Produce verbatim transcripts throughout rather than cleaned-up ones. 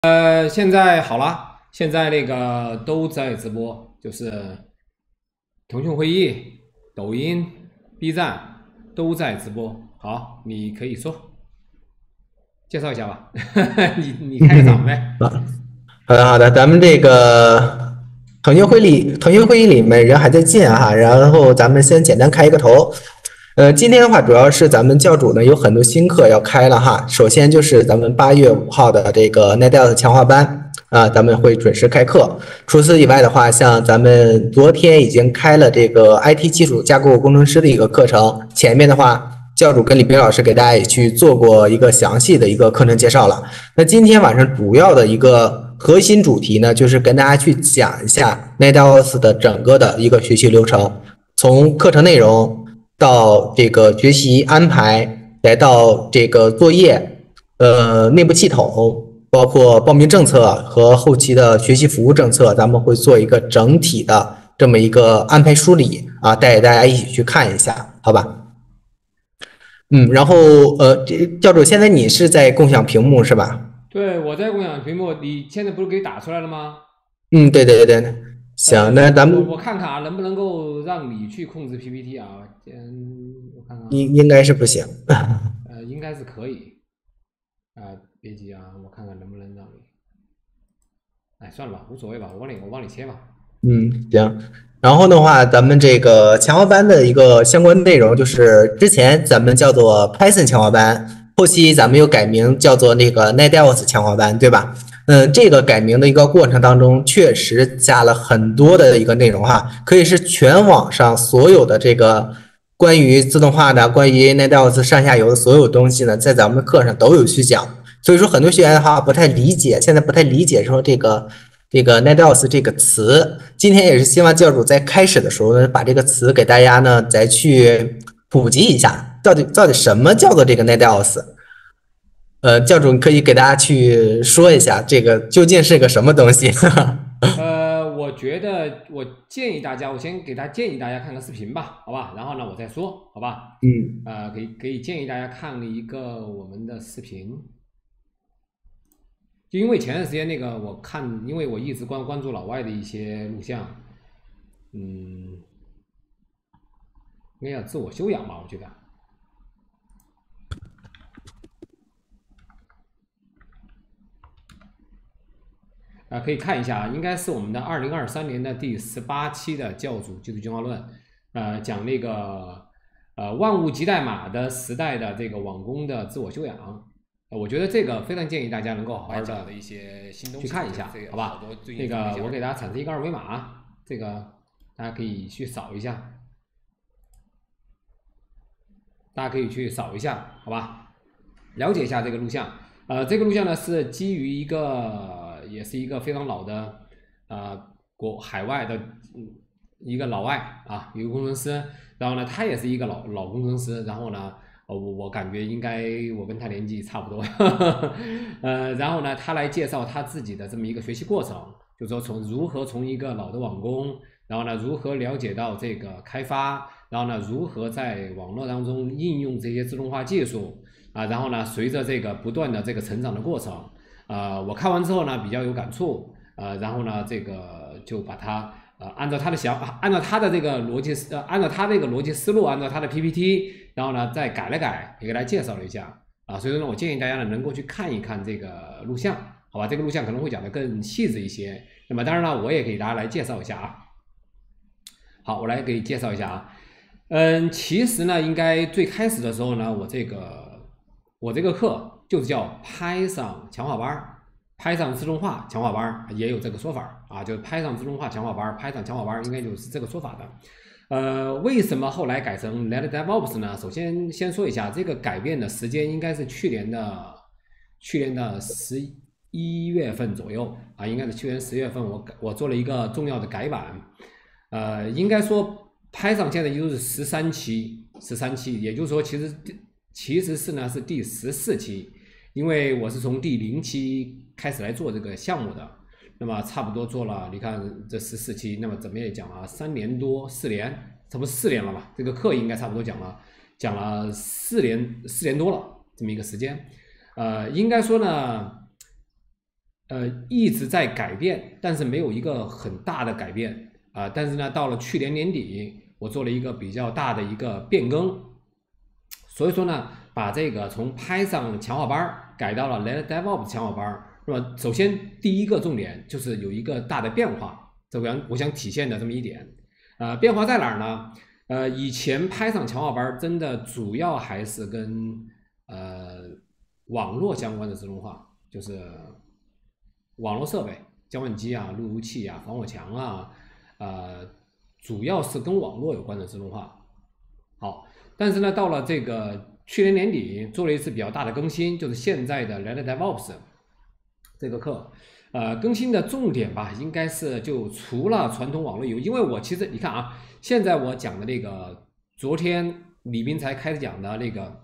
呃，现在好了，现在那个都在直播，就是腾讯会议、抖音、B 站都在直播。好，你可以说介绍一下吧，你你开个场呗。 啊，好的好的，咱们这个腾讯会议腾讯会议里面人还在进哈，然后咱们先简单开一个头。呃，今天的话主要是咱们教主呢有很多新课要开了哈，首先就是咱们八月五号的这个 n e t d e l 强化班啊，咱们会准时开课。除此以外的话，像咱们昨天已经开了这个 I T 基础架构工程师的一个课程，前面的话。教主跟李冰老师给大家也去做过一个详细的一个课程介绍了。那今天晚上主要的一个核心主题呢，就是跟大家去讲一下 n e t d e l s 的整个的一个学习流程，从课程内容到这个学习安排，来到这个作业，呃，内部系统，包括报名政策和后期的学习服务政策，咱们会做一个整体的这么一个安排梳理啊，带着大家一起去看一下，好吧？嗯，然后呃，教主，现在你是在共享屏幕是吧？ 对，我在共享屏幕，你现在不是给打出来了吗？ 嗯，对对对对， 呃， 行，那咱们我我看看啊，能不能够让你去控制 P P T 啊？嗯，我看看啊， 应应该是不行。 呃，应该是可以。啊、别急啊，我看看能不能让你。哎，算了吧，无所谓吧，我帮你，我帮你切吧。 嗯，行。然后的话，咱们这个强化班的一个相关内容，就是之前咱们叫做 Python 强化班，后期咱们又改名叫做那个 n e t d e l s 强化班，对吧？嗯，这个改名的一个过程当中，确实加了很多的一个内容哈，可以是全网上所有的这个关于自动化的、关于 n e t d e l s 上下游的所有东西呢，在咱们的课上都有去讲。所以说，很多学员的话不太理解，现在不太理解说这个这个 n e t d e l s 这个词。今天也是希望教主在开始的时候呢，把这个词给大家呢再去普及一下，到底到底什么叫做这个 n e t d e l s？呃，教主可以给大家去说一下，这个究竟是个什么东西？ 呃，我觉得我建议大家，我先给大家建议大家看个视频吧，好吧？然后呢，我再说，好吧？ 嗯呃，可以可以建议大家看一个我们的视频，就因为前段时间那个我看，因为我一直关关注老外的一些录像，嗯，应该叫自我修养吧，我觉得。啊、可以看一下啊，应该是我们的二零二三年的第十八期的教主技术进化论，呃，讲那个呃万物即代码的时代的这个网工的自我修养。呃我觉得这个非常建议大家能够好好的一些新东西去看一下，好吧？那个我给大家产生一个二维码，这个大家可以去扫一下，大家可以去扫一下，好吧？了解一下这个录像。呃，这个录像呢是基于一个，也是一个非常老的，呃，国海外的一个老外啊，一个工程师。然后呢，他也是一个老老工程师。然后呢，呃，我我感觉应该我跟他年纪差不多。呃，然后呢，他来介绍他自己的这么一个学习过程，就说从如何从一个老的网工，然后呢，如何了解到这个开发，然后呢，如何在网络当中应用这些自动化技术。啊，然后呢，随着这个不断的这个成长的过程，呃，我看完之后呢比较有感触，呃，然后呢，这个就把它呃按照他的想，按照他的这个逻辑，呃，按照他这个逻辑思路，按照他的 P P T，然后呢再改了改，也给大家介绍了一下啊，所以说呢，我建议大家呢能够去看一看这个录像，好吧？这个录像可能会讲的更细致一些。那么当然呢，我也给大家来介绍一下啊。好，我来给你介绍一下啊。嗯，其实呢，应该最开始的时候呢，我这个。我这个课就是叫 Python 强化班 ，Python 自动化强化班也有这个说法啊，就是 Python 自动化强化班 ，Python 强化班应该就是这个说法的。呃，为什么后来改成 Let DevOps 呢？首先先说一下，这个改变的时间应该是去年的去年的十一月份左右啊，应该是去年十月份我我做了一个重要的改版。呃，应该说 Python 现在就是十三期，十三期，也就是说其实。其实是呢是第十四期，因为我是从第零期开始来做这个项目的，那么差不多做了，你看这十四期，那么怎么也讲了三年多，四年，差不多四年了吧？这个课应该差不多讲了，讲了四年四年多了这么一个时间，呃，应该说呢， 呃一直在改变，但是没有一个很大的改变啊、呃。但是呢，到了去年年底，我做了一个比较大的一个变更，所以说呢，把这个从 Python 强化班改到了 Let DevOps 强化班。那么首先第一个重点就是有一个大的变化，这个我想体现的这么一点。呃，变化在哪儿呢？呃，以前 Python 强化班真的主要还是跟呃网络相关的自动化，就是网络设备、交换机啊、路由器啊、防火墙啊，呃，主要是跟网络有关的自动化。好，但是呢，到了这个去年年底做了一次比较大的更新，就是现在的 Let DevOps 这个课。呃，更新的重点吧，应该是就除了传统网络有，因为我其实你看啊，现在我讲的那个，昨天李斌才开始讲的那个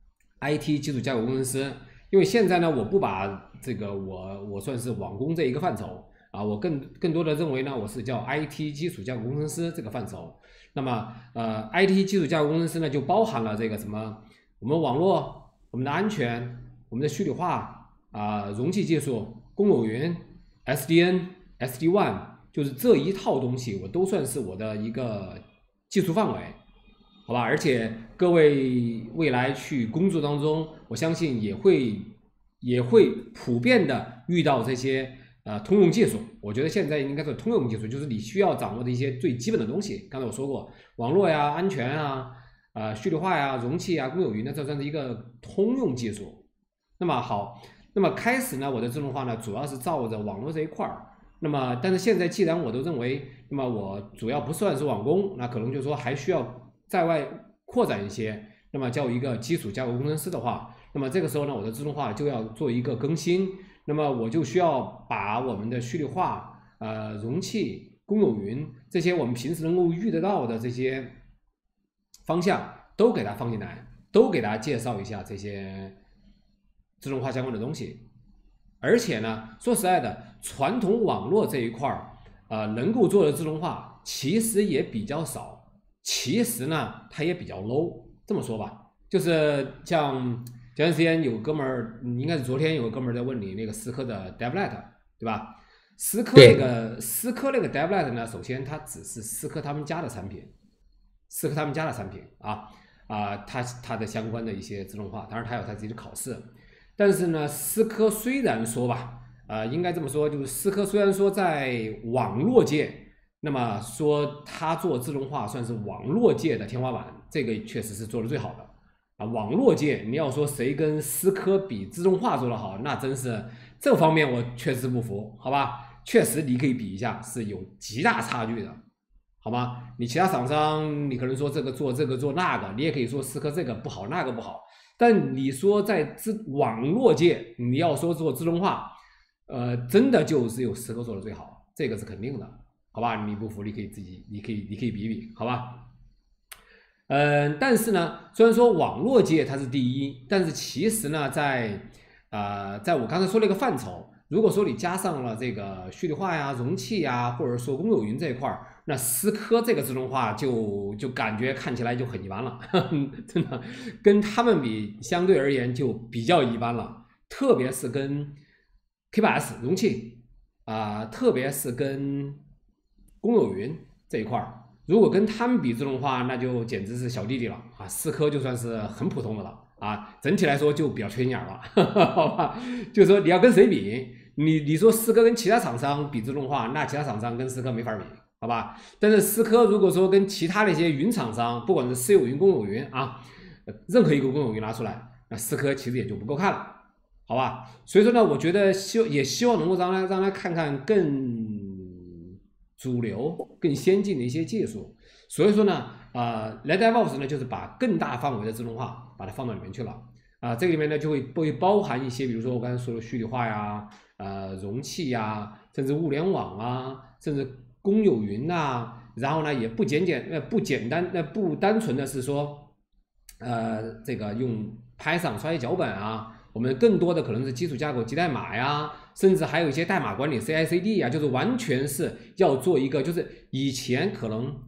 I T 基础架构工程师，因为现在呢，我不把这个我我算是网工这一个范畴啊，我更更多的认为呢，我是叫 I T 基础架构工程师这个范畴。那么呃 ，I T 基础架构工程师呢，就包含了这个什么，我们网络、我们的安全、我们的虚拟化啊、呃、容器技术。公有云、S D N、S D WAN， 就是这一套东西，我都算是我的一个技术范围，好吧？而且各位未来去工作当中，我相信也会也会普遍的遇到这些呃通用技术。我觉得现在应该是通用技术，就是你需要掌握的一些最基本的东西。刚才我说过，网络呀、安全啊、呃虚拟化呀、容器啊、公有云呢，这算是一个通用技术。那么好。那么开始呢，我的自动化呢，主要是照着网络这一块儿。那么，但是现在既然我都认为，那么我主要不算是网工，那可能就是说还需要在外扩展一些。那么叫一个基础架构工程师的话，那么这个时候呢，我的自动化就要做一个更新。那么我就需要把我们的虚拟化、呃容器、公有云这些我们平时能够遇得到的这些方向都给它放进来，都给大家介绍一下这些自动化相关的东西。而且呢，说实在的，传统网络这一块儿，呃，能够做的自动化其实也比较少。其实呢，它也比较 low。这么说吧，就是像前段时间有哥们儿，应该是昨天有个哥们儿在问你那个思科的 DevLet， 对吧？思科那个思科那个 DevLet 呢，首先它只是思科他们家的产品，思科他们家的产品啊啊，它它的相关的一些自动化，当然它有它自己的考试。但是呢，思科虽然说吧，呃，应该这么说，就是思科虽然说在网络界，那么说它做自动化算是网络界的天花板，这个确实是做的最好的啊。网络界你要说谁跟思科比自动化做得好，那真是这方面我确实不服，好吧？确实你可以比一下，是有极大差距的，好吗？你其他厂商，你可能说这个做这个做那个，你也可以说思科这个不好那个不好。但你说在自网络界，你要说做自动化，呃，真的就只有思科做的最好，这个是肯定的，好吧？你不服，你可以自己，你可以，你可以比比，好吧？嗯、呃，但是呢，虽然说网络界它是第一，但是其实呢，在呃，在我刚才说那个范畴，如果说你加上了这个虚拟化呀、容器呀，或者说公有云这一块儿，那思科这个自动化就就感觉看起来就很一般了，呵呵真的跟他们比，相对而言就比较一般了。特别是跟 K 八 S 容器啊、呃，特别是跟公有云这一块儿，如果跟他们比自动化，那就简直是小弟弟了啊！思科就算是很普通的了。啊，整体来说就比较缺心眼了，呵呵好吧？就是说你要跟谁比，你你说思科跟其他厂商比自动化，那其他厂商跟思科没法比，好吧？但是思科如果说跟其他的一些云厂商，不管是私有云、公有云啊，任何一个公有云拿出来，那思科其实也就不够看了，好吧？所以说呢，我觉得希也希望能够让他让他看看更主流、更先进的一些技术。所以说呢，呃 ，Let DevOps 呢，就是把更大范围的自动化把它放到里面去了啊、呃。这个里面呢，就会会包含一些，比如说我刚才说的虚拟化呀、呃，容器呀，甚至物联网啊，甚至公有云呐。然后呢，也不简简呃不简单呃不单纯的是说，呃，这个用 Python 刷写脚本啊，我们更多的可能是基础架构基代码呀，甚至还有一些代码管理 C I C D 呀，就是完全是要做一个，就是以前可能。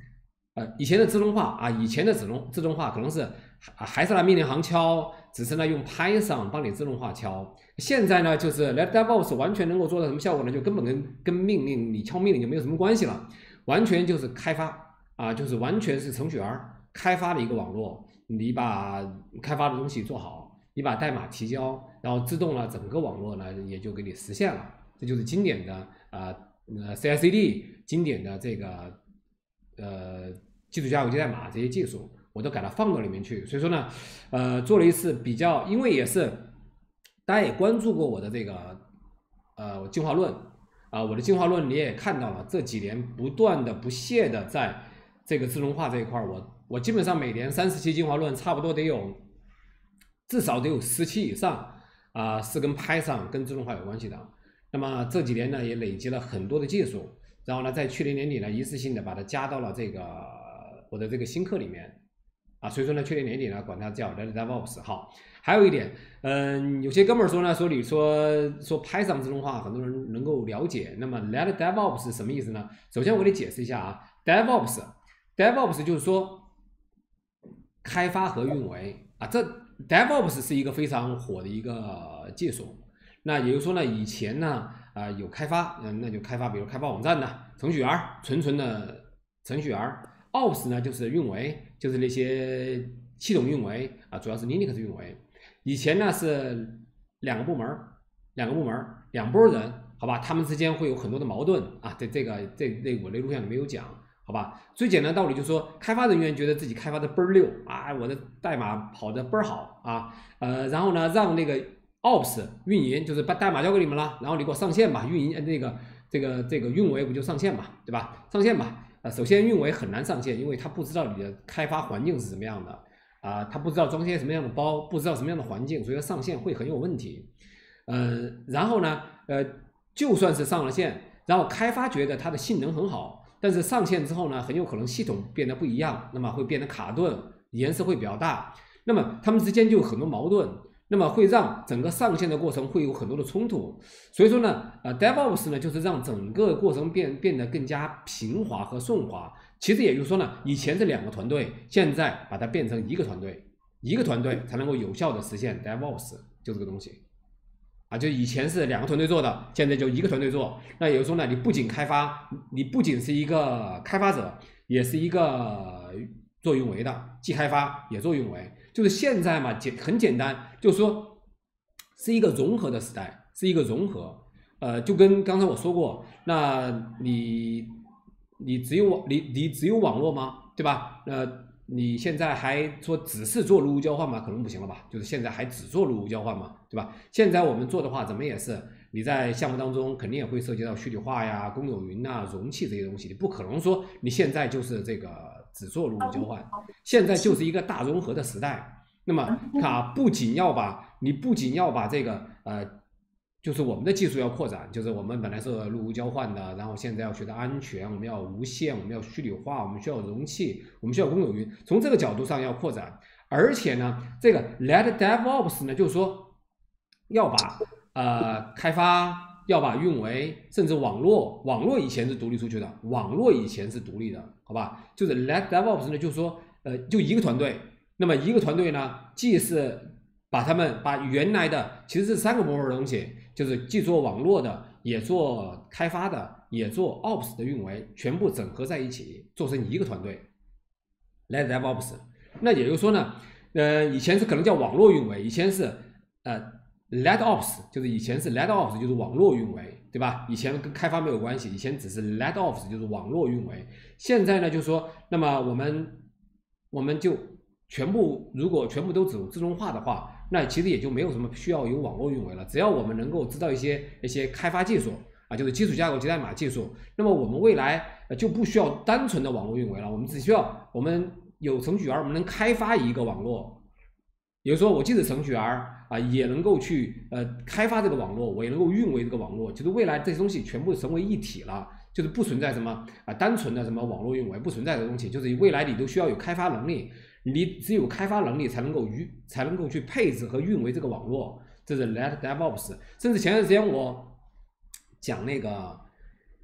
呃，以前的自动化啊，以前的自动自动化可能是还还是拿命令行敲，只是呢用 Python 帮你自动化敲。现在呢，就是 Let DevOps 完全能够做到什么效果呢？就根本跟跟命令你敲命令就没有什么关系了，完全就是开发啊，就是完全是程序员开发的一个网络。你把开发的东西做好，你把代码提交，然后自动了整个网络呢也就给你实现了。这就是经典的啊呃 C I C D 经典的这个。呃，基础架构、基代码这些技术，我都给它放到里面去。所以说呢，呃，做了一次比较，因为也是大家也关注过我的这个呃进化论啊、呃，我的进化论你也看到了，这几年不断的不懈的在这个自动化这一块，我我基本上每年三十期进化论，差不多得有至少得有十期以上啊、呃，是跟 Python 跟自动化有关系的。那么这几年呢，也累积了很多的技术。然后呢，在去年年底呢，一次性的把它加到了这个我的这个新课里面啊，所以说呢，去年年底呢，管它叫 Let DevOps。好，还有一点，嗯，有些哥们儿说呢，说你说说 Python 自动化，很多人能够了解。那么 Let DevOps 是什么意思呢？首先我得解释一下啊 ，DevOps DevOps 就是说开发和运维啊，这 DevOps 是一个非常火的一个技术。那也就是说呢，以前呢。啊、呃，有开发，嗯、呃，那就开发，比如开发网站的程序员，纯纯的程序员。Ops 呢就是运维，就是那些系统运维啊、呃，主要是 Linux 运维。以前呢是两个部门，两个部门，两拨人，好吧，他们之间会有很多的矛盾啊。这这个这这我那录像里没有讲，好吧。最简单的道理就是说，开发人员觉得自己开发的倍儿溜啊，我的代码跑得倍儿好啊，呃，然后呢让那个。Ops 运营就是把代码交给你们了，然后你给我上线吧，运营那个这个这个运维不就上线嘛，对吧？上线吧，呃，首先运维很难上线，因为他不知道你的开发环境是什么样的啊、呃，他不知道装些什么样的包，不知道什么样的环境，所以上线会很有问题。呃，然后呢，呃，就算是上了线，然后开发觉得它的性能很好，但是上线之后呢，很有可能系统变得不一样，那么会变得卡顿，延时会比较大，那么他们之间就有很多矛盾。那么会让整个上线的过程会有很多的冲突，所以说呢，呃 ，DevOps 呢就是让整个过程变变得更加平滑和顺滑。其实也就是说呢，以前是两个团队，现在把它变成一个团队，一个团队才能够有效的实现 DevOps 就这个东西。啊，就以前是两个团队做的，现在就一个团队做。那也就是说呢，你不仅开发，你不仅是一个开发者，也是一个做运维的，既开发也做运维。就是现在嘛，简很简单，就是说是一个融合的时代，是一个融合。呃，就跟刚才我说过，那你你只有网你你只有网络吗？对吧？呃，你现在还说只是做路由交换吗？可能不行了吧？就是现在还只做路由交换嘛，对吧？现在我们做的话，怎么也是你在项目当中肯定也会涉及到虚拟化呀、公有云啊、容器这些东西，你不可能说你现在就是这个。只做路由交换，现在就是一个大融合的时代。那么啊，不仅要把你不仅要把这个呃，就是我们的技术要扩展，就是我们本来是路由交换的，然后现在要学到安全，我们要无线，我们要虚拟化，我们需要容器，我们需要公有云，从这个角度上要扩展。而且呢，这个 Let DevOps 呢，就是说要把呃开发。要把运维甚至网络，网络以前是独立出去的，网络以前是独立的，好吧？就是 Let DevOps 呢，就是说，呃，就一个团队，那么一个团队呢，既是把他们把原来的其实是三个部门的东西，就是既做网络的，也做开发的，也做 Ops 的运维，全部整合在一起，做成一个团队 ，Let DevOps。那也就是说呢，呃，以前是可能叫网络运维，以前是呃。Let Ops 就是以前是 Let Ops 就是网络运维，对吧？以前跟开发没有关系，以前只是 Let Ops 就是网络运维。现在呢，就是说，那么我们我们就全部如果全部都走自动化的话，那其实也就没有什么需要有网络运维了。只要我们能够知道一些一些开发技术啊，就是基础架构及代码技术，那么我们未来就不需要单纯的网络运维了，我们只需要我们有程序员，我们能开发一个网络。也就是说，我即使程序员啊，也能够去呃开发这个网络，我也能够运维这个网络。就是未来这些东西全部成为一体了，就是不存在什么啊单纯的什么网络运维不存在的东西。就是未来你都需要有开发能力，你只有开发能力才能够运才能够去配置和运维这个网络。这是 Let DevOps。甚至前段时间我讲那个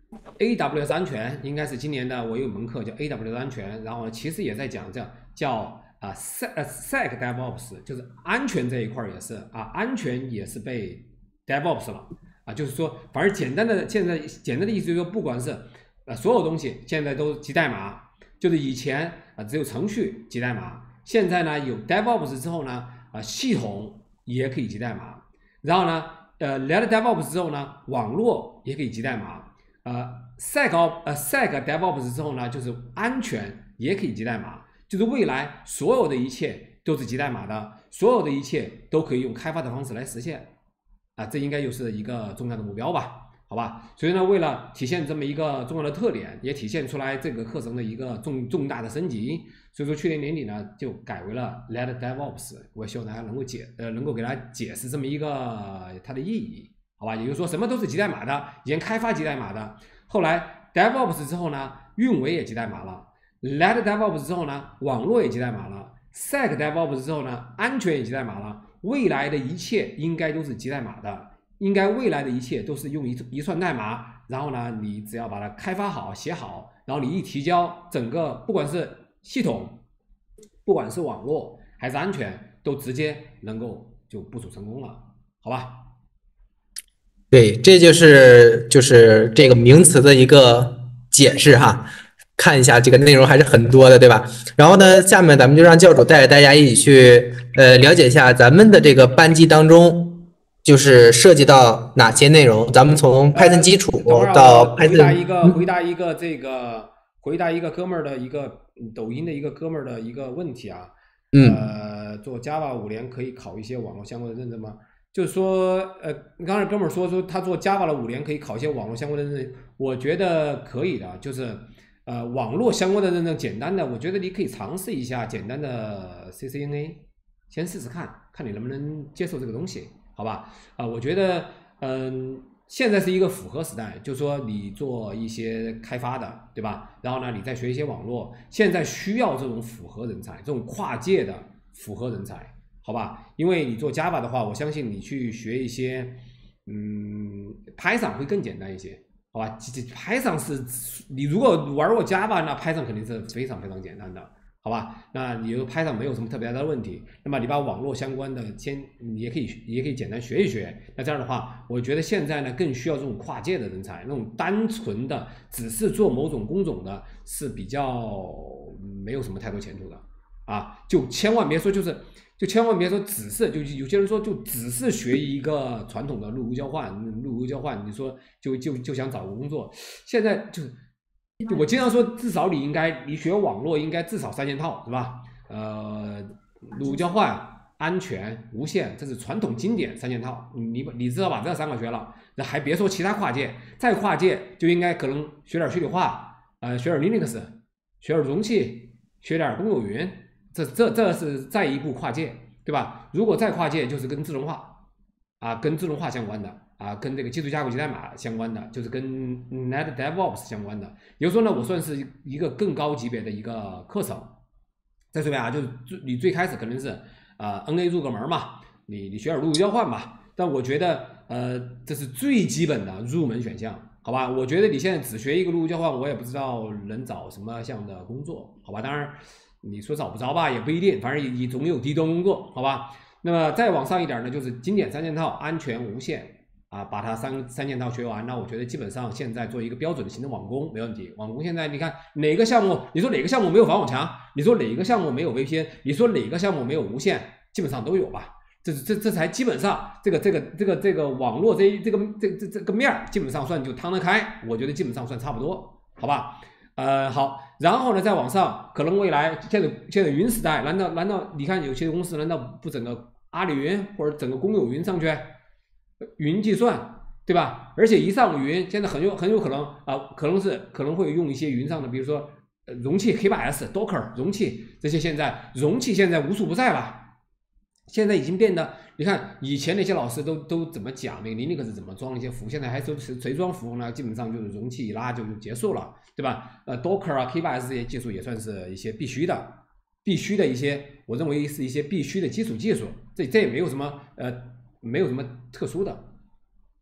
A W S 安全应该是今年的，我有门课叫 A W S 安全，然后其实也在讲叫叫啊 Sec 呃 Sec DevOps， 就是安全这一块也是啊，安全也是被 DevOps 了啊，就是说，反正简单的现在简单的意思就是说，不管是呃所有东西现在都记代码，就是以前啊只有程序记代码，现在呢有 DevOps 之后呢啊系统也可以记代码，然后呢呃来了 DevOps 之后呢网络也可以记代码。呃 ，sec 呃 sec DevOps 之后呢，就是安全也可以记代码，就是未来所有的一切都是记代码的，所有的一切都可以用开发的方式来实现，啊，这应该又是一个重要的目标吧，好吧？所以呢，为了体现这么一个重要的特点，也体现出来这个课程的一个重重大的升级，所以说去年年底呢就改为了 Let DevOps， 我也希望大家能够解呃能够给大家解释这么一个它的意义。好吧，也就是说什么都是记代码的，以前开发记代码的，后来 DevOps 之后呢，运维也记代码了 ，Let DevOps 之后呢，网络也记代码了 ，Sec DevOps 之后呢，安全也记代码了，未来的一切应该都是记代码的，应该未来的一切都是用一一串代码，然后呢，你只要把它开发好、写好，然后你一提交，整个不管是系统，不管是网络还是安全，都直接能够就部署成功了，好吧？ 对，这就是就是这个名词的一个解释哈。看一下这个内容还是很多的，对吧？然后呢，下面咱们就让教主带着大家一起去呃了解一下咱们的这个班级当中，就是涉及到哪些内容。咱们从 Python 基础到 Python， 回答一个回答一个这个回答一个哥们儿的一个抖音的一个哥们儿的一个问题啊。 嗯。 呃，做 Java 五年可以考一些网络相关的认证吗？就是说，呃，刚才哥们儿说说他做 Java 了五年可以考一些网络相关的认证，我觉得可以的。就是呃，网络相关的认证简单的，我觉得你可以尝试一下简单的 C C N A， 先试试看看你能不能接受这个东西，好吧？啊、呃，我觉得，嗯、呃，现在是一个复合时代，就是说你做一些开发的，对吧？然后呢，你再学一些网络，现在需要这种复合人才，这种跨界的复合人才。好吧，因为你做 Java 的话，我相信你去学一些，嗯 ，Python 会更简单一些，好吧 ？Python 是你如果玩过 Java， 那 Python 肯定是非常非常简单的，好吧？那你 Python 没有什么特别大的问题，那么你把网络相关的先，你也可以也可以简单学一学。那这样的话，我觉得现在呢更需要这种跨界的人才，那种单纯的只是做某种工种的，是比较没有什么太多前途的啊，就千万别说就是。就千万别说只是，就有些人说就只是学一个传统的路由交换，路由交换，你说就就就想找个工作，现在就是就我经常说，至少你应该你学网络应该至少三件套，是吧？呃，路由交换、安全、无线，这是传统经典三件套，你你至少把这三个学了，那还别说其他跨界，再跨界就应该可能学点虚拟化，呃，学点 Linux， 学点容器，学点公有云。这这这是再一步跨界，对吧？如果再跨界，就是跟智能化啊，跟智能化相关的啊，跟这个基础架构及代码相关的，就是跟 Net DevOps 相关的。比如说呢，我算是一个更高级别的一个课程。再说一遍啊，就是你最开始肯定是呃 N A 入个门嘛，你你学点路由交换吧。但我觉得呃这是最基本的入门选项，好吧？我觉得你现在只学一个路由交换，我也不知道能找什么样的工作，好吧？当然。你说找不着吧，也不一定，反正你总有低端工作，好吧？那么再往上一点呢，就是经典三件套，安全、无线啊，把它三三件套学完，那我觉得基本上现在做一个标准的行政网工没问题。网工现在你看哪个项目，你说哪个项目没有防火墙，你说哪个项目没有 V P N， 你说哪个项目没有无线，基本上都有吧？这这这才基本上这个这个这个这个网络这这个这这这个面基本上算就摊得开，我觉得基本上算差不多，好吧？呃，好，然后呢，再往上，可能未来现在现在云时代，难道难道你看有些公司难道不整个阿里云或者整个公有云上去，云计算，对吧？而且一上云，现在很有很有可能啊、呃，可能是可能会用一些云上的，比如说呃容器 K 八 S、Docker 容器这些，现在容器现在无处不在了。现在已经变得，你看以前那些老师都都怎么讲那个 Linux 是怎么装一些服务，现在还说谁装服务呢？基本上就是容器一拉就结束了，对吧？呃 ，Docker 啊 K 八 S 这些技术也算是一些必须的，必须的一些，我认为是一些必须的基础技术，这这也没有什么呃没有什么特殊的，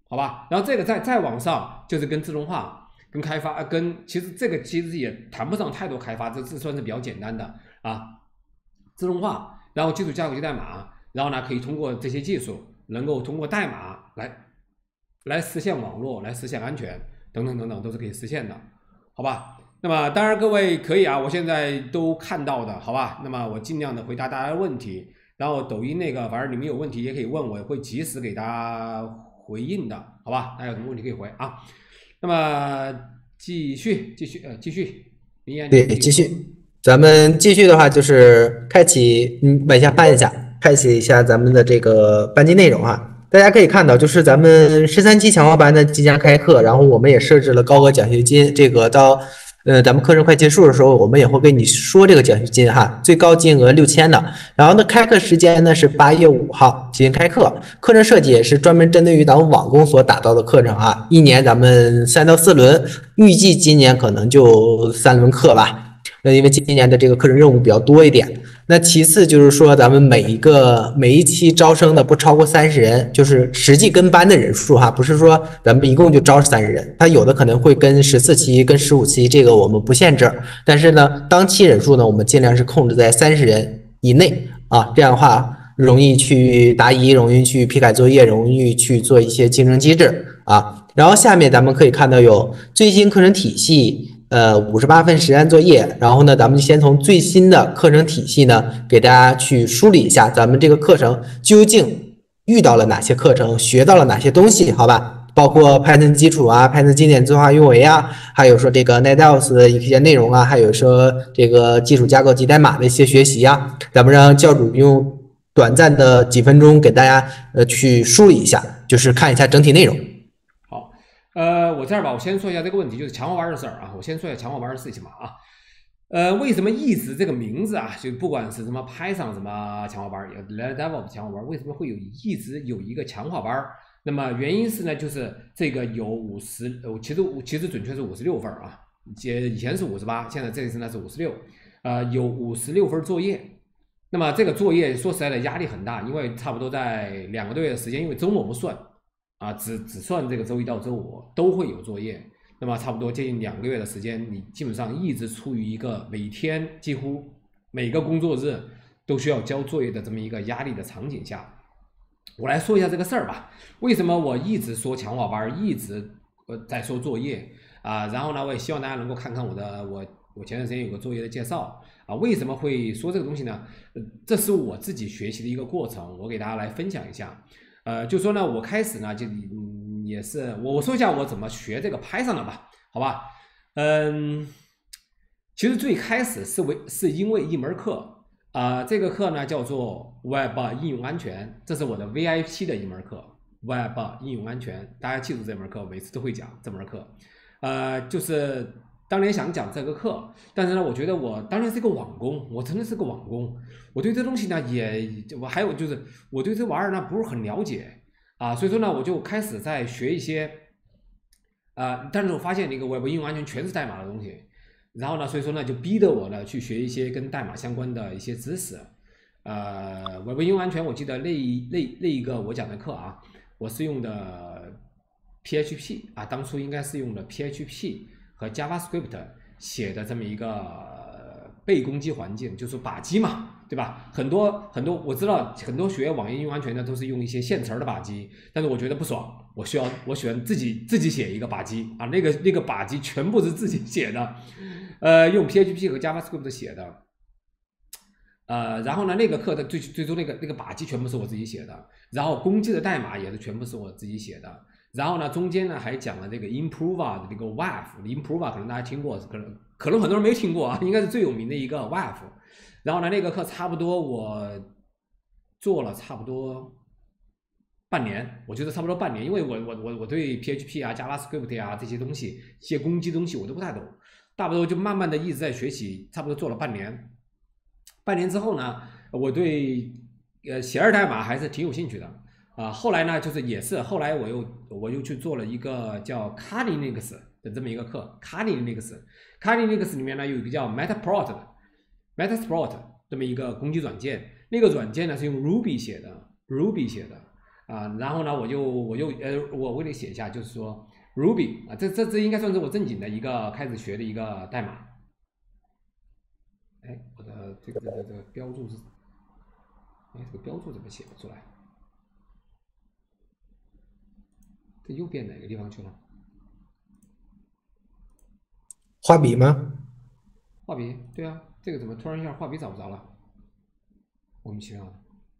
好吧？然后这个再再往上就是跟自动化、跟开发、呃、跟其实这个其实也谈不上太多开发，这这算是比较简单的啊，自动化，然后基础架构及代码，然后呢可以通过这些技术，能够通过代码来来实现网络，来实现安全等等等等，都是可以实现的，好吧？那么当然各位可以啊，我现在都看到的，好吧？那么我尽量的回答大家的问题，然后抖音那个，反正你们有问题也可以问我，会及时给大家回应的，好吧？大家有什么问题可以回啊？那么继续继续呃继续， 对，继续，咱们继续的话就是开启，嗯，往下翻一下，开启一下咱们的这个班级内容啊。大家可以看到，就是咱们十三期强化班呢即将开课，然后我们也设置了高额奖学金，这个到。呃，咱们课程快结束的时候，我们也会跟你说这个奖学金哈，最高金额六千的。然后呢，开课时间呢是八月五号进行开课，课程设计也是专门针对于咱们网工所打造的课程啊。一年咱们三到四轮，预计今年可能就三轮课吧。那因为今年的这个课程任务比较多一点。那其次就是说，咱们每一个每一期招生的不超过三十人，就是实际跟班的人数哈，不是说咱们一共就招三十人，他有的可能会跟十四期、跟十五期，这个我们不限制。但是呢，当期人数呢，我们尽量是控制在三十人以内啊，这样的话容易去答疑，容易去批改作业，容易去做一些竞争机制啊。然后下面咱们可以看到有最新课程体系。呃，五十八份实战作业，然后呢，咱们先从最新的课程体系呢，给大家去梳理一下，咱们这个课程究竟遇到了哪些课程，学到了哪些东西，好吧？包括 Python 基础啊 ，Python 经典自动化运维啊，还有说这个 NetDevOps 的一些内容啊，还有说这个基础架构及代码的一些学习啊，咱们让教主用短暂的几分钟给大家呃去梳理一下，就是看一下整体内容。 呃，我这儿吧，我先说一下这个问题，就是强化班的事儿啊。我先说一下强化班的事情嘛啊。呃，为什么一直这个名字啊，就不管是什么 Python 什么强化班，有 NetDevOps 强化班，为什么会有一直有一个强化班？那么原因是呢，就是这个有五十，呃，其实其实准确是五十六份啊，以前是五十八，现在这次呢是五十六，呃，有五十六份作业。那么这个作业说实在的压力很大，因为差不多在两个多月的时间，因为周末不算。啊，只只算这个周一到周五都会有作业，那么差不多接近两个月的时间，你基本上一直处于一个每天几乎每个工作日都需要交作业的这么一个压力的场景下。我来说一下这个事儿吧。为什么我一直说强化班，一直呃在说作业啊？然后呢，我也希望大家能够看看我的我我前段时间有个作业的介绍啊。为什么会说这个东西呢？呃，这是我自己学习的一个过程，我给大家来分享一下。呃，就说呢，我开始呢就嗯也是我我说一下我怎么学这个 Python 的吧，好吧？嗯，其实最开始是为是因为一门课啊、呃，这个课呢叫做 Web 应用安全，这是我的 V I P 的一门课 ，Web 应用安全，大家记住这门课，每次都会讲这门课。呃，就是当年想讲这个课，但是呢，我觉得我当年是个网工，我真的是个网工。我对这东西呢也，我还有就是我对这玩意儿呢不是很了解啊，所以说呢我就开始在学一些，呃，但是我发现那个 Web 应用安全全是代码的东西，然后呢，所以说呢就逼得我呢去学一些跟代码相关的一些知识，呃 ，Web 应用安全我记得那那那一个我讲的课啊，我是用的 P H P 啊，当初应该是用的 P H P 和 JavaScript 写的这么一个被攻击环境，就是靶机嘛。对吧？很多很多我知道，很多学网页应用安全的都是用一些现成的靶机，但是我觉得不爽，我需要我喜欢自己自己写一个靶机啊，那个那个靶机全部是自己写的，呃，用 P H P 和 JavaScript 写的，呃，然后呢，那个课的最最终那个那个靶机全部是我自己写的，然后攻击的代码也是全部是我自己写的，然后呢，中间呢还讲了这个 Improva 的这个 W A F，Improva 可能大家听过，可能可能很多人没听过啊，应该是最有名的一个 W A F。然后呢，那个课差不多我做了差不多半年，我觉得差不多半年，因为我我我我对 P H P 啊、JavaScript 啊这些东西、一些攻击东西我都不太懂，差不多就慢慢的一直在学习，差不多做了半年。半年之后呢，我对呃写二代码还是挺有兴趣的啊、呃。后来呢，就是也是后来我又我又去做了一个叫 Kali Linux 的这么一个课 ，Kali Linux，Kali Linux 里面呢有一个叫 Metaprot 的。Metasploit 这么一个攻击软件，那个软件呢是用 Ruby 写的 ，Ruby 写的， 啊，然后呢，我就我就呃，我我得写一下，就是说 Ruby 啊，这这这应该算是我正经的一个开始学的一个代码。哎，我的这个这个这个标注是，哎，这个标注怎么写不出来？这右边哪个地方去了？ 画笔吗？ 画笔，对啊，这个怎么突然一下画笔找不着了？莫名其妙的。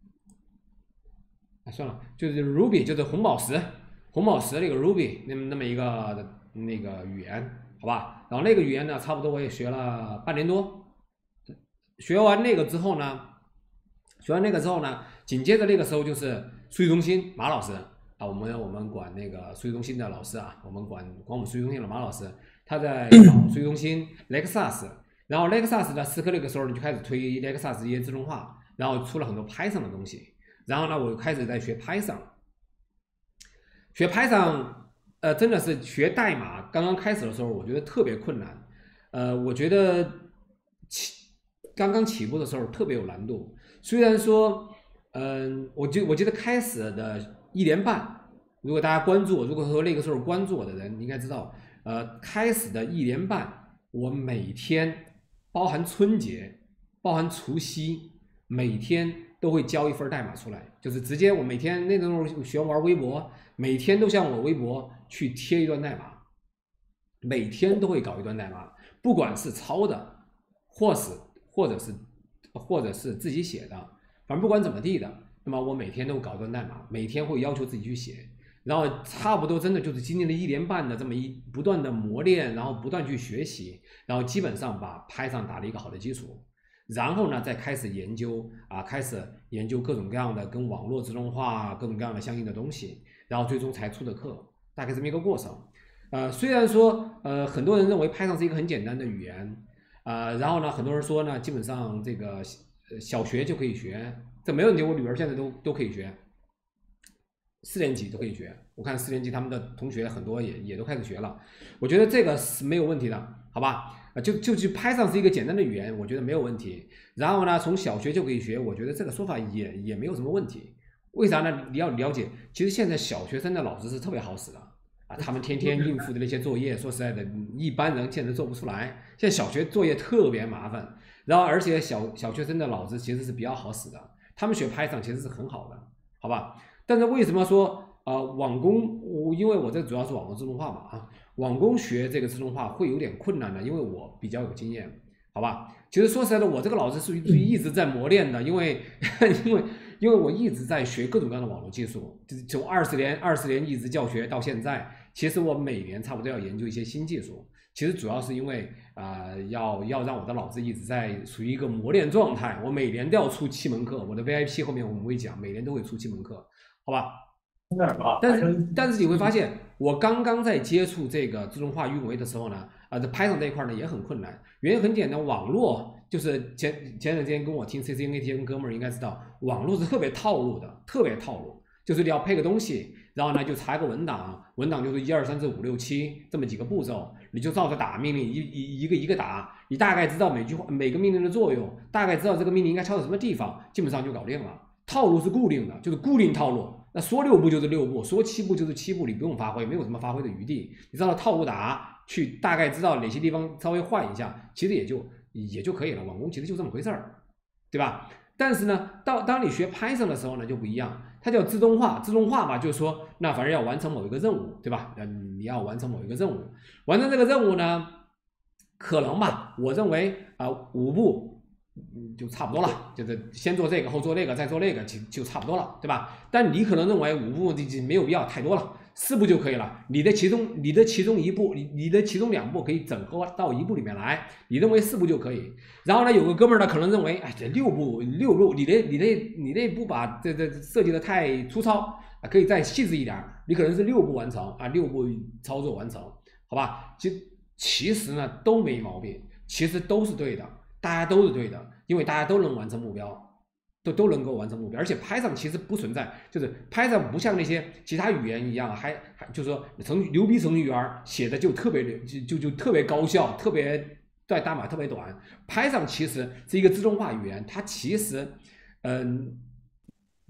啊，算了，就是 Ruby，就是红宝石，红宝石那个 Ruby 那么那么一个那个语言，好吧？然后那个语言呢，差不多我也学了半年多。学完那个之后呢，学完那个之后呢，紧接着那个时候就是数据中心马老师啊，我们我们管那个数据中心的老师啊，我们管管我们数据中心的马老师，他在搞数据中心 Lexus， 然后 Lexus 的思科那个时候就开始推 Lexus 一些自动化，然后出了很多 Python 的东西。然后呢，我开始在学 Python， 学 Python， 呃，真的是学代码。刚刚开始的时候，我觉得特别困难，呃，我觉得起刚刚起步的时候特别有难度。虽然说，嗯、呃，我觉我记得开始的一年半，如果大家关注我，如果说那个时候关注我的人，应该知道，呃，开始的一年半，我每天，包含春节，包含除夕，每天都会交一份代码出来，就是直接我每天那时候学玩微博，每天都向我微博去贴一段代码，每天都会搞一段代码，不管是抄的，或是或者是或者是自己写的，反正不管怎么地的，那么我每天都搞一段代码，每天会要求自己去写，然后差不多真的就是经历了一年半的这么一不断的磨练，然后不断去学习，然后基本上把 Python 打了一个好的基础。然后呢，再开始研究啊，开始研究各种各样的跟网络自动化各种各样的相应的东西，然后最终才出的课，大概这么一个过程。呃，虽然说呃很多人认为 Python 是一个很简单的语言，呃，然后呢，很多人说呢，基本上这个小学就可以学，这没问题，我女儿现在都都可以学，四年级都可以学。我看四年级他们的同学很多也也都开始学了，我觉得这个是没有问题的，好吧？就就去拍上是一个简单的语言，我觉得没有问题。然后呢，从小学就可以学，我觉得这个说法也也没有什么问题。为啥呢？你要了解，其实现在小学生的脑子是特别好使的啊，他们天天应付的那些作业，说实在的，一般人现在做不出来。现在小学作业特别麻烦，然后而且小小学生的脑子其实是比较好使的，他们学 Python 其实是很好的，好吧？但是为什么说呃网工，我因为我这主要是网络自动化嘛啊。网工学这个自动化会有点困难的，因为我比较有经验，好吧？其实说实在的，我这个脑子是一直在磨练的，因为因为因为我一直在学各种各样的网络技术，从二十年二十年一直教学到现在，其实我每年差不多要研究一些新技术。其实主要是因为啊、呃，要要让我的脑子一直在处于一个磨练状态。我每年都要出七门课，我的 V I P 后面我们会讲，每年都会出七门课，好吧？但是但是你会发现，我刚刚在接触这个自动化运维的时候呢，啊，这 Python 这一块呢也很困难。原因很简单，网络就是前前两天跟我听 C C N A T 跟哥们儿应该知道，网络是特别套路的，特别套路。就是你要配个东西，然后呢就查个文档，文档就是一二三四五六七这么几个步骤，你就照着打命令，一一一个一个打，你大概知道每句话每个命令的作用，大概知道这个命令应该敲到什么地方，基本上就搞定了。套路是固定的，就是固定套路。那说六步就是六步，说七步就是七步，你不用发挥，没有什么发挥的余地。你知道套路打，去大概知道哪些地方稍微换一下，其实也就也就可以了。网工其实就这么回事儿，对吧？但是呢，到当你学 Python 的时候呢，就不一样，它叫自动化。自动化嘛，就是说，那反正要完成某一个任务，对吧？嗯，你要完成某一个任务，完成这个任务呢，可能吧，我认为啊、呃，五步。嗯，就差不多了，就是先做这个，后做那个，再做那个，就就差不多了，对吧？但你可能认为五步就没有必要太多了，四步就可以了。你的其中，你的其中一步，你你的其中两步可以整合到一步里面来，你认为四步就可以。然后呢，有个哥们儿呢，可能认为，哎，这六步六步，你的你的你那步把这这设计的太粗糙啊，可以再细致一点。你可能是六步完成啊，六步操作完成，好吧？其其实呢都没毛病，其实都是对的。大家都是对的，因为大家都能完成目标，都都能够完成目标。而且 Python 其实不存在，就是 Python 不像那些其他语言一样，还还就是说程牛逼程序员写的就特别就就就特别高效，特别对代码特别短。Python 其实是一个自动化语言，它其实嗯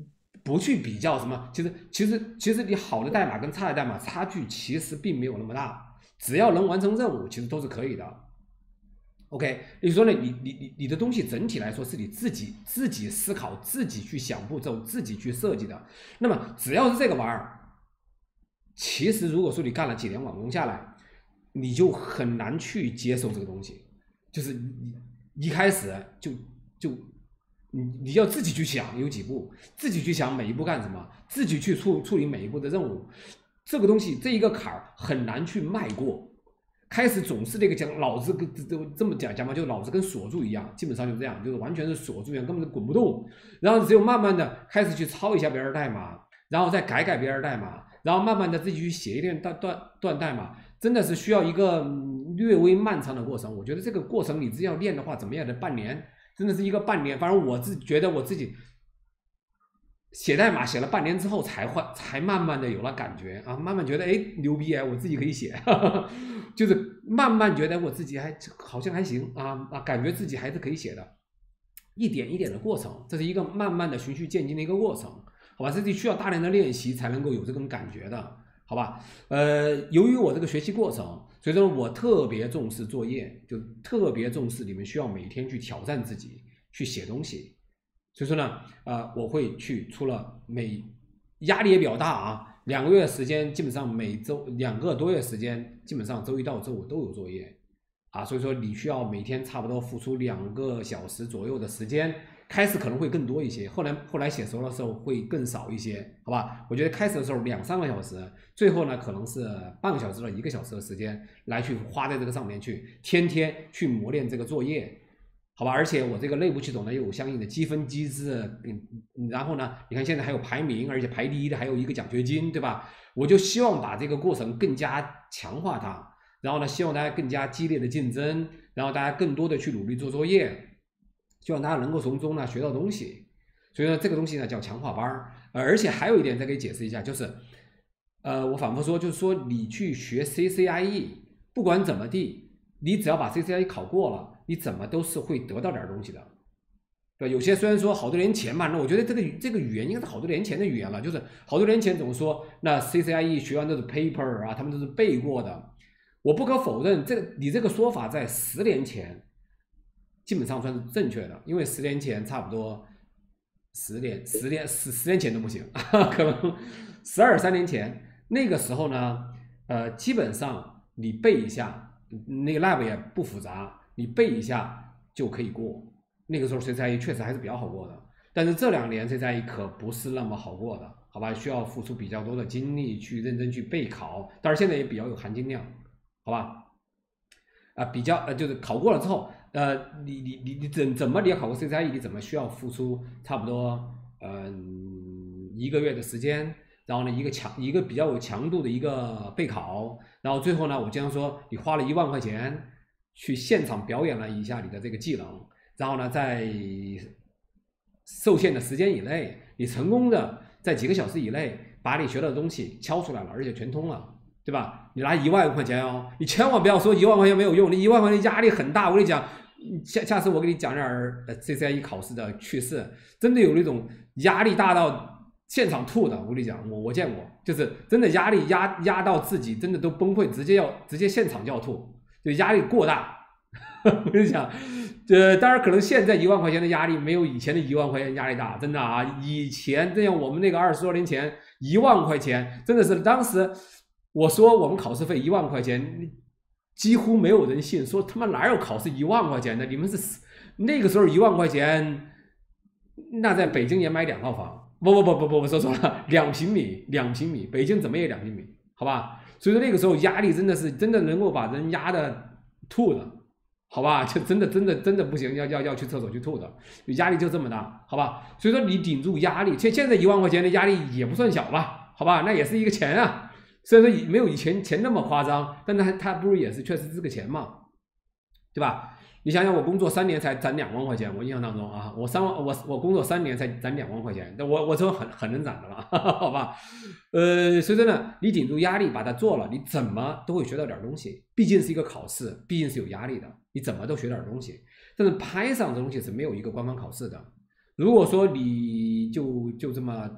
不去比较什么，其实其实其实你好的代码跟差的代码差距其实并没有那么大，只要能完成任务，其实都是可以的。OK， 你说呢？你你你你的东西整体来说是你自己自己思考、自己去想步骤、自己去设计的。那么只要是这个玩意儿，其实如果说你干了几年网工下来，你就很难去接受这个东西。就是你一开始就就你你要自己去想有几步，自己去想每一步干什么，自己去处处理每一步的任务。这个东西这一个坎儿很难去迈过。开始总是那个讲老子跟这么讲讲嘛，就老子跟锁住一样，基本上就这样，就是完全是锁住一样，根本就滚不动。然后只有慢慢的开始去抄一下别人代码，然后再改改别人代码，然后慢慢的自己去写一点段段段代码，真的是需要一个略微漫长的过程。我觉得这个过程你只要练的话，怎么样的半年，真的是一个半年。反正我自己觉得我自己写代码写了半年之后才换，才慢慢的有了感觉啊，慢慢觉得哎牛逼哎，我自己可以写，呵呵，就是慢慢觉得我自己还好像还行啊啊，感觉自己还是可以写的，一点一点的过程，这是一个慢慢的循序渐进的一个过程，好吧？这是需要大量的练习才能够有这种感觉的，好吧？呃，由于我这个学习过程，所以说我特别重视作业，就特别重视你们需要每天去挑战自己，去写东西。所以说呢，呃，我会去除了每压力也比较大啊，两个月时间基本上每周两个多月时间，基本上周一到周五都有作业啊，所以说你需要每天差不多付出两个小时左右的时间，开始可能会更多一些，后来后来写熟的时候会更少一些，好吧？我觉得开始的时候两三个小时，最后呢可能是半个小时到一个小时的时间来去花在这个上面去，天天去磨练这个作业。好吧，而且我这个内部系统呢又有相应的积分机制，嗯，然后呢，你看现在还有排名，而且排第一的还有一个奖学金，对吧？我就希望把这个过程更加强化它，然后呢，希望大家更加激烈的竞争，然后大家更多的去努力做作业，希望大家能够从中呢学到东西。所以呢，这个东西呢叫强化班，呃，而且还有一点再给解释一下，就是，呃，我反复说，就是说你去学 C C I E， 不管怎么地，你只要把 C C I E 考过了。你怎么都是会得到点东西的，对吧？有些虽然说好多年前嘛，那我觉得这个这个语言应该是好多年前的语言了，就是好多年前总说那 C C I E 学完都是 paper 啊，他们都是背过的。我不可否认，这个你这个说法在十年前基本上算是正确的，因为十年前差不多十年十年十十年前都不行，可能十二三年前那个时候呢，呃，基本上你背一下，那个 lab 也不复杂。你背一下就可以过，那个时候 C C I E 确实还是比较好过的，但是这两年 C C I E 可不是那么好过的，好吧？需要付出比较多的精力去认真去备考，但是现在也比较有含金量，好吧？啊、呃，比较呃就是考过了之后，呃，你你你你怎怎么你要考过 C C I E， 你怎么需要付出差不多嗯、呃、一个月的时间，然后呢一个强一个比较有强度的一个备考，然后最后呢我经常说你花了一万块钱。去现场表演了一下你的这个技能，然后呢，在受限的时间以内，你成功的在几个小时以内把你学到的东西敲出来了，而且全通了，对吧？你拿一万块钱哦，你千万不要说一万块钱没有用，你一万块钱压力很大。我跟你讲，下下次我给你讲点 C C I E 考试的趣事，真的有那种压力大到现场吐的。我跟你讲，我我见过，就是真的压力压压到自己真的都崩溃，直接要直接现场就要吐。就压力过大，我跟你讲，呃，当然可能现在一万块钱的压力没有以前的一万块钱压力大，真的啊，以前这样我们那个二十多年前一万块钱真的是当时我说我们考试费一万块钱，几乎没有人信，说他妈哪有考试一万块钱的？你们是那个时候一万块钱，那在北京也买两套房，不不不不不，我说错了，两平米，两平米，北京怎么也两平米，好吧？所以说那个时候压力真的是真的能够把人压的吐的，好吧？就真的真的真的不行，要要要去厕所去吐的，压力就这么大，好吧？所以说你顶住压力，现现在一万块钱的压力也不算小吧，好吧？那也是一个钱啊，虽然说没有以前钱那么夸张，但它它不如也是确实是个钱嘛，对吧？你想想，我工作三年才攒两万块钱，我印象当中啊，我三万，我我工作三年才攒两万块钱，那我我这很很能攒的了，好吧？呃，所以说呢，你顶住压力把它做了，你怎么都会学到点东西，毕竟是一个考试，毕竟是有压力的，你怎么都学点东西。但是Python这东西是没有一个官方考试的，如果说你就就这么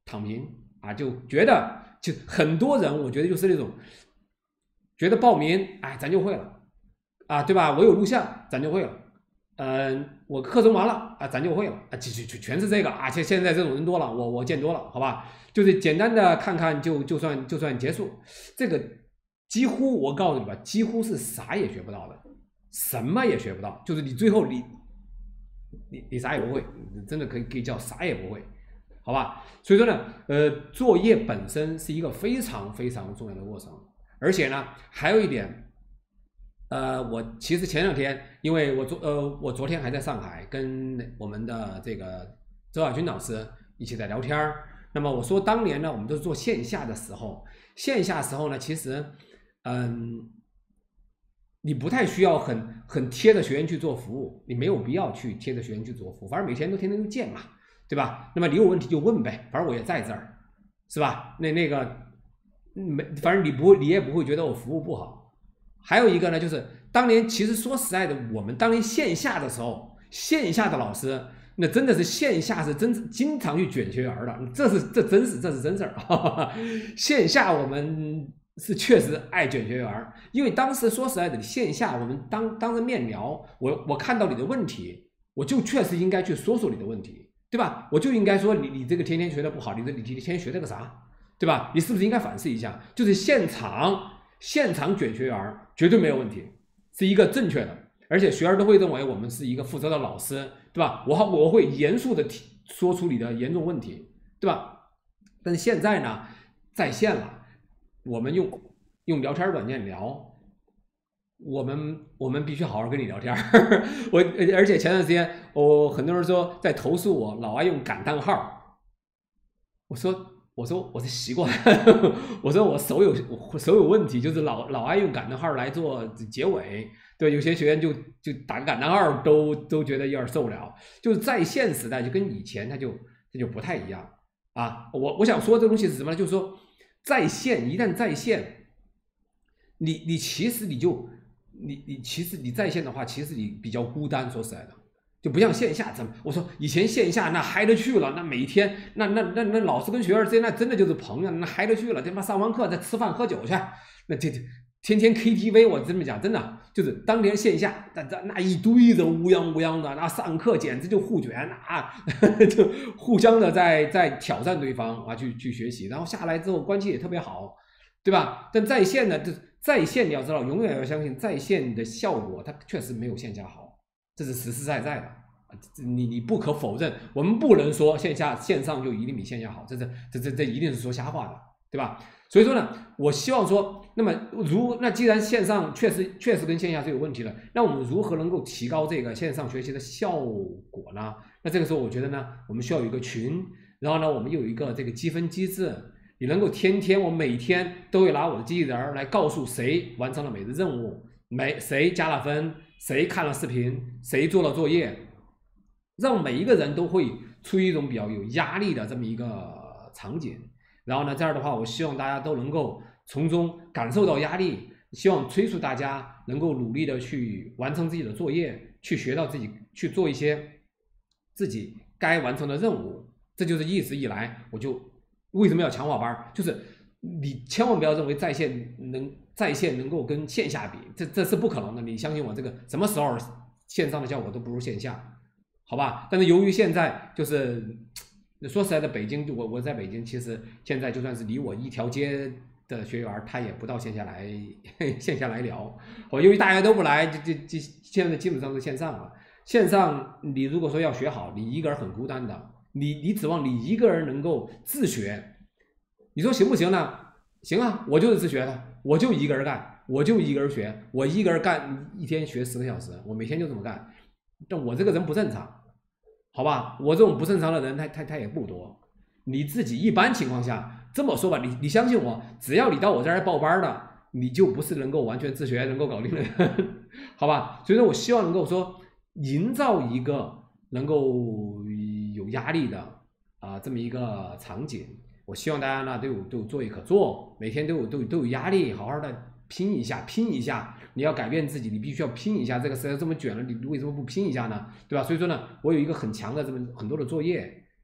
躺平啊，就觉得就很多人，我觉得就是那种觉得报名，哎，咱就会了啊，对吧？我有录像，咱就会了。嗯、呃，我课程完了啊，咱就会了啊，就就全是这个啊。现现在这种人多了，我我见多了，好吧？就是简单的看看就就算就算结束，这个几乎我告诉你吧，几乎是啥也学不到的，什么也学不到，就是你最后你你你啥也不会，你真的可以可以叫啥也不会，好吧？所以说呢，呃，作业本身是一个非常非常重要的过程，而且呢，还有一点。呃，我其实前两天，因为我昨呃我昨天还在上海跟我们的这个周亚军老师一起在聊天儿。那么我说当年呢，我们都是做线下的时候，线下时候呢，其实嗯，你不太需要很很贴着学员去做服务，你没有必要去贴着学员去做服务，反正每天都天天都见嘛，对吧？那么你有问题就问呗，反正我也在这儿，是吧？那那个没，反正你不你也不会觉得我服务不好。还有一个呢，就是当年其实说实在的，我们当年线下的时候，线下的老师那真的是线下是真经常去卷学员的，这是这真是这是真事儿。线下我们是确实爱卷学员，因为当时说实在的，线下我们当当着面聊，我我看到你的问题，我就确实应该去说说你的问题，对吧？我就应该说你你这个天天学的不好，你这你天天学这个啥，对吧？你是不是应该反思一下？就是现场。现场卷学员绝对没有问题，是一个正确的，而且学员都会认为我们是一个负责的老师，对吧？我我会严肃的说出你的严重问题，对吧？但是现在呢，在线了，我们用用聊天软件聊，我们我们必须好好跟你聊天。我而且前段时间，我很多人说在投诉我老爱用感叹号，我说。我说我是习惯，我说我手有我手有问题，就是老老爱用感叹号来做结尾，对，有些学员就就打个感叹号都都觉得有点受不了。就是在线时代就跟以前它就它就不太一样啊。我我想说这东西是什么呢？就是说在线一旦在线，你你其实你就你你其实你在线的话，其实你比较孤单，说实在的。就不像线下，怎么？我说以前线下那嗨得去了，那每天那那那那老师跟学员之间那真的就是朋友，那嗨得去了。他妈上完课再吃饭喝酒去，那这这天天 K T V， 我这么讲，真的就是当年线下那那一堆人乌泱乌泱的，那上课简直就互卷啊，就互相的在在挑战对方啊，去去学习，然后下来之后关系也特别好，对吧？但在线呢，这在线你要知道，永远要相信在线的效果，它确实没有线下好。这是实实在在的，你你不可否认，我们不能说线下线上就一定比线下好，这这这这这一定是说瞎话的，对吧？所以说呢，我希望说，那么如那既然线上确实确实跟线下是有问题的，那我们如何能够提高这个线上学习的效果呢？那这个时候我觉得呢，我们需要有一个群，然后呢，我们有一个这个积分机制，你能够天天我每天都会拿我的机器人来告诉谁完成了每日任务，每谁加了分。谁看了视频，谁做了作业，让每一个人都会处于一种比较有压力的这么一个场景。然后呢，这样的话，我希望大家都能够从中感受到压力，希望催促大家能够努力的去完成自己的作业，去学到自己去做一些自己该完成的任务。这就是一直以来我就为什么要强化班，就是你千万不要认为在线能。在线能够跟线下比，这这是不可能的。你相信我，这个什么时候线上的效果都不如线下，好吧？但是由于现在就是说实在的，北京我我在北京，其实现在就算是离我一条街的学员，他也不到线下来线下来聊。我因为大家都不来，就就就现在基本上是线上了。线上你如果说要学好，你一个人很孤单的，你你指望你一个人能够自学，你说行不行呢？行啊，我就是自学的。我就一个人干，我就一个人学，我一个人干一天学十个小时，我每天就这么干。但我这个人不正常，好吧？我这种不正常的人，他他他也不多。你自己一般情况下这么说吧，你你相信我，只要你到我这儿来报班的，你就不是能够完全自学能够搞定的人，好吧？所以说我希望能够说营造一个能够有压力的啊、呃、这么一个场景。我希望大家呢都有都有作业可做，每天都有都有都有压力，好好的拼一下拼一下。你要改变自己，你必须要拼一下。这个时代这么卷了，你为什么不拼一下呢？对吧？所以说呢，我有一个很强的这么很多的作业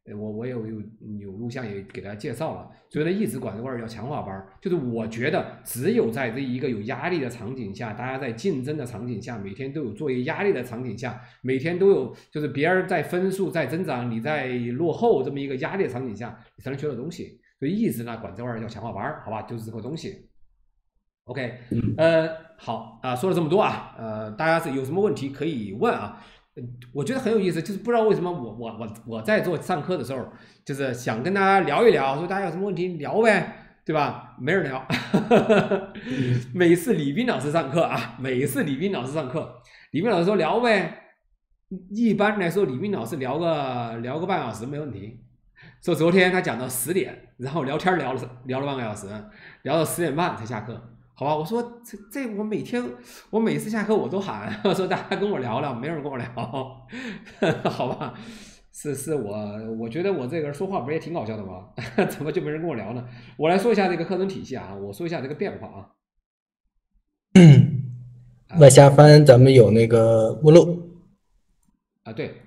呃我我有有有录像也给大家介绍了，所以呢，一直管这块儿叫强化班，就是我觉得只有在这一个有压力的场景下，大家在竞争的场景下，每天都有作业压力的场景下，每天都有就是别人在分数在增长，你在落后这么一个压力的场景下，你才能学到东西。所以一直呢管这块儿叫强化班，好吧，就是这个东西。OK，呃，好啊、呃，说了这么多啊，呃，大家是有什么问题可以问啊？我觉得很有意思，就是不知道为什么我我我我在做上课的时候，就是想跟大家聊一聊，说大家有什么问题聊呗，对吧？没人聊。每次李斌老师上课啊，每次李斌老师上课，李斌老师说聊呗，一般来说李斌老师聊个聊个半小时没问题。说昨天他讲到十点，然后聊天聊了聊了半个小时，聊到十点半才下课。好吧，我说这这我每天我每次下课我都喊说大家跟我聊聊，没人跟我聊，好吧？是是我我觉得我这个人说话不是也挺搞笑的吗？怎么就没人跟我聊呢？我来说一下这个课程体系啊，我说一下这个变化啊。 往下翻，咱们有那个目录啊，对。